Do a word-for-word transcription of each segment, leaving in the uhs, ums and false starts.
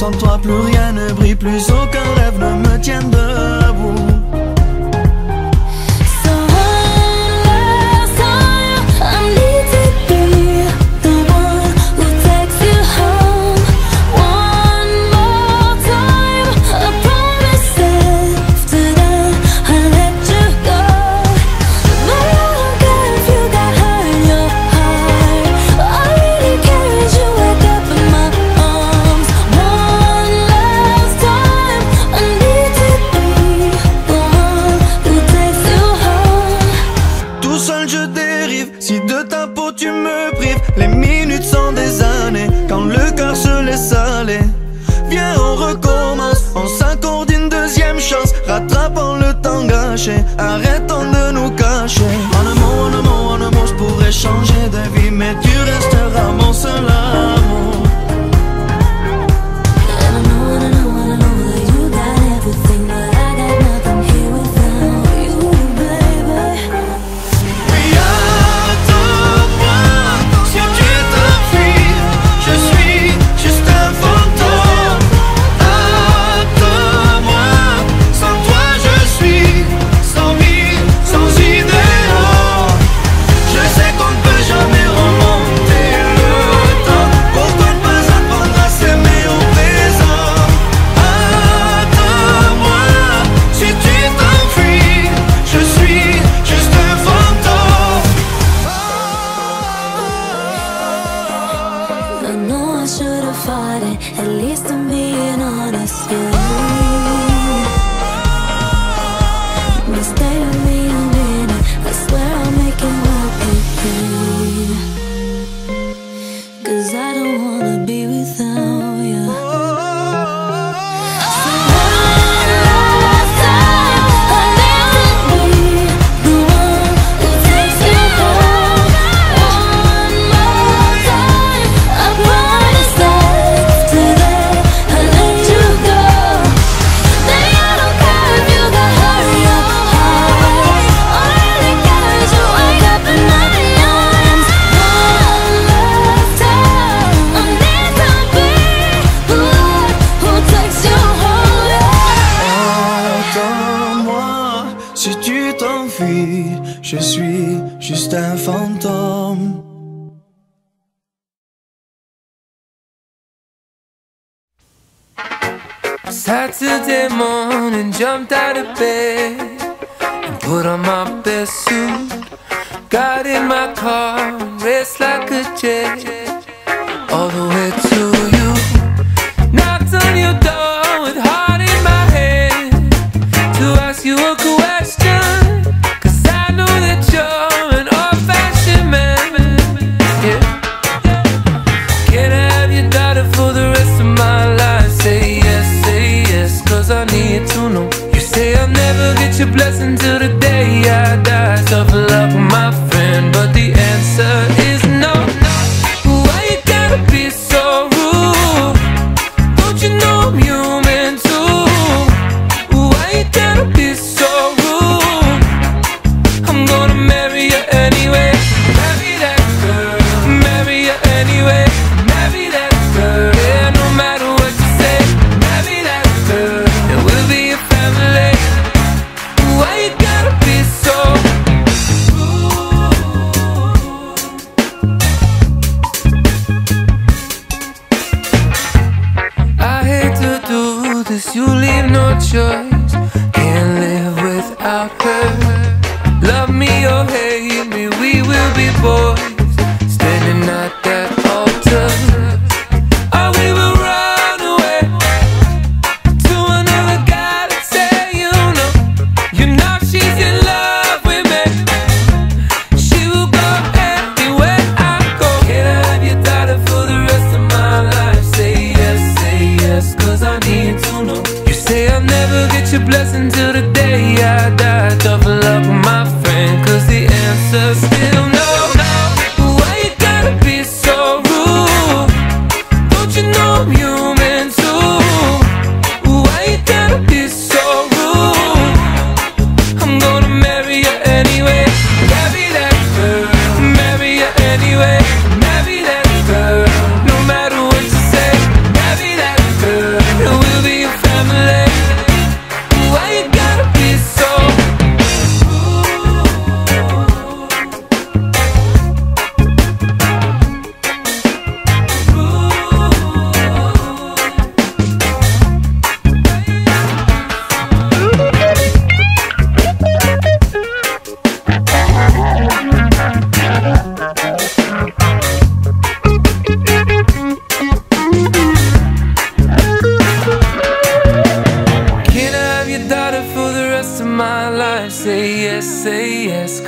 Sans toi plus rien ne brille, plus aucun rêve ne me tient debout. Si de ta peau tu me prives, les minutes sont des années. Quand le cœur se laisse aller, viens on recommence. On s'accorde une deuxième chance, rattrapant le temps gâché. Arrêtons de nous cacher. En un mot, en un mot, en un mot, je pourrais changer de vie, mais tu resteras mon seul amour. At least I'm being honest with you. But stay with me a minute, I swear I'll make it work with you. Cause I don't wanna be without you. Si tu t'enfuis, je suis juste un fantôme. Saturday morning, jumped out of bed and put on my best suit. Got in my car and raced like a jet all the way to you. Knocked on your door with heart in my head to ask you a question, cause I know that you're an old-fashioned man. Yeah. Can I have your daughter for the rest of my life? Say yes, say yes, cause I need to know. You say I'll never get your blessing till the day I die. Suffer love with my friend, but the answer is no. Why you gotta be so rude? Don't you know I'm human too? Why you gotta be so rude? I'm gonna marry you anyway. Marry that girl, marry you anyway. Marry that girl, yeah, no matter what you say. Marry that girl, and we'll be a family. Why you gotta be so I hate to do this, you leave no choice. Can't live without her. Love me or hate me, we will be boys, standing at that altar. Or we will run away to another guy that say you know, you know she's in love with me. She will go anywhere I go. Can I have your daughter for the rest of my life? Say yes, say yes, cause I need to know. You say I'll never get your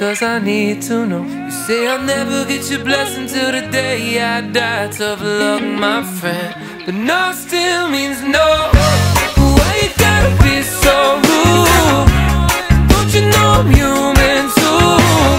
cause I need to know. You say I'll never get your blessing till the day I die. Tough luck, my friend, but no still means no. Why you gotta be so rude? Don't you know I'm human too?